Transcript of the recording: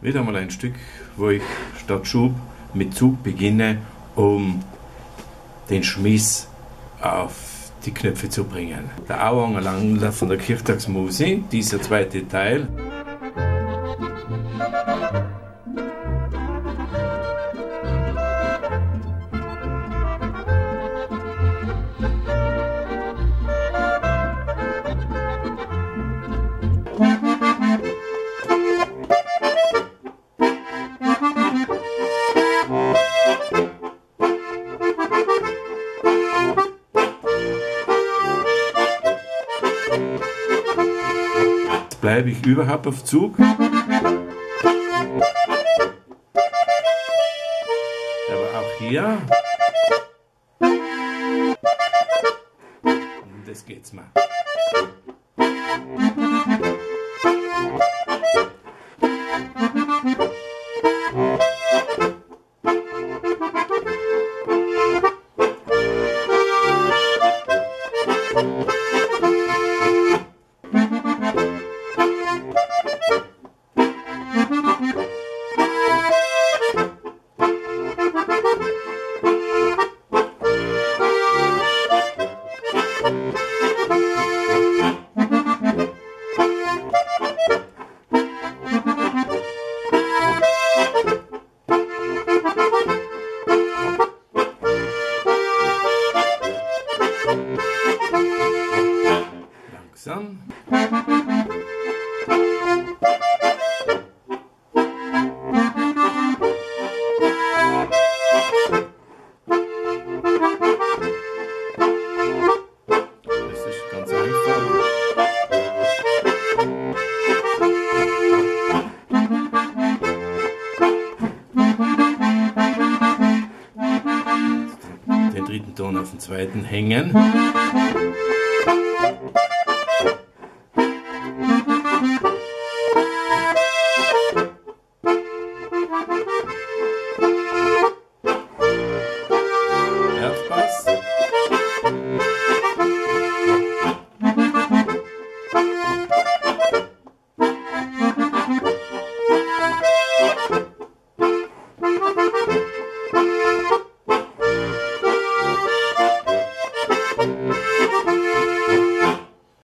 Wieder mal ein Stück, wo ich statt Schub mit Zug beginne, um den Schmiss auf die Knöpfe zu bringen. Der Auanger Landler von der Kirchtagsmusik, dieser zweite Teil. Bleibe ich überhaupt auf Zug. Aber auch hier. Und das geht's mal. Langsam. Das ist ganz einfach. Den dritten Ton auf den zweiten hängen.